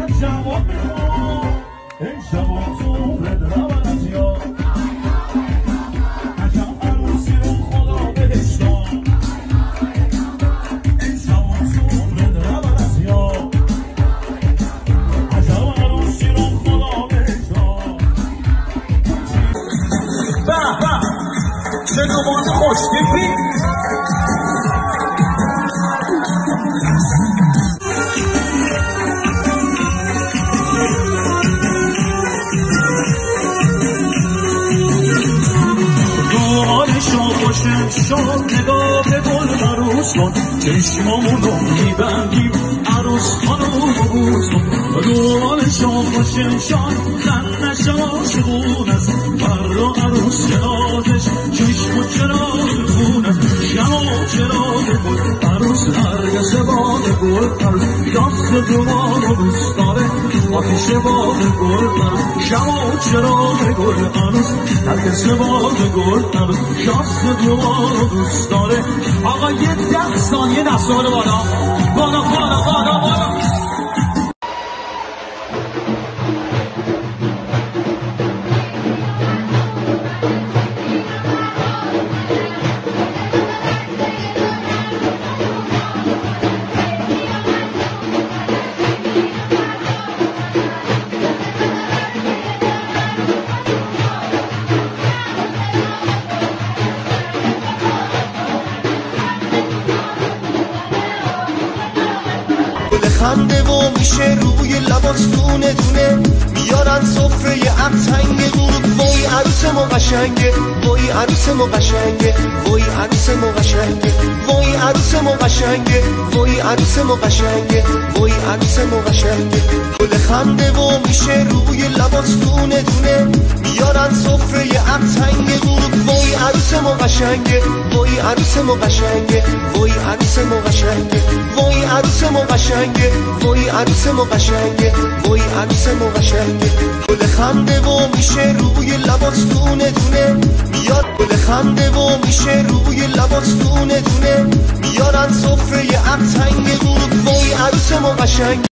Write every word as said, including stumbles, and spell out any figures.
شاد نگاه به گل عروس کن چشمامونو میبندیم عروس خانو ببوس کن روان شام باشه شاد زن نشم عاشقون است فردا عروس کنارش چشم و چراغ خون است شم و چراغ گل عروس نرگس باغ گل عروس یاس دوباره دوست داره آتیش باغ گل عروس شم و چراغ گل عروس نرگس باغ گل عروس یاس دوباره دوست داره. آقا یه ده ثانیه دست بالا بالا بالا بالا بالا بالا خنده و میشه روی لباس دونه دونه میارن سفره ابتنگ غروب وای عروس ما قشنگه وای عروس ما قشنگه وای عروس ما قشنگه وای عروس ما قشنگه وای عروس ما قشنگه وای عروس ما قشنگه گل خنده و میشه روی لباس دونه دونه میارن سفره ابتنگ غروب وای عروس ما قشنگه وای عروس ما قشنگه وای عروس ما قشنگه وای عروس ما قشنگه وای عروس ما قشنگه وای عروس ما قشنگه گل خنده و میشه روی لباس دونه دونه میاد گل خنده و میشه روی لباس دونه دونه میارن سفره ابتنگ غروب وای عروس ما قشنگه